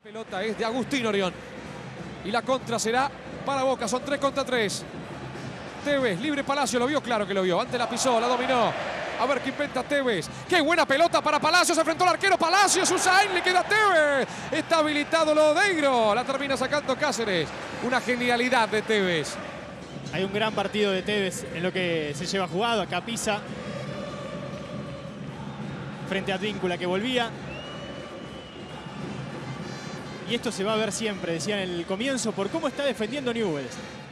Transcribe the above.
Pelota es de Agustín Orión. Y la contra será para Boca. Son 3 contra 3. Tevez, libre Palacio. Lo vio, claro que lo vio. Antes la pisó, la dominó. A ver qué inventa Tevez. ¡Qué buena pelota para Palacio! Se enfrentó al arquero Palacios. Usain, le queda a Tevez. Está habilitado Lodeiro. La termina sacando Cáceres. Una genialidad de Tevez. Hay un gran partido de Tevez en lo que se lleva jugado. Acá pisa frente a Advíncula, que volvía. Y esto se va a ver siempre, decía en el comienzo, por cómo está defendiendo Newell's.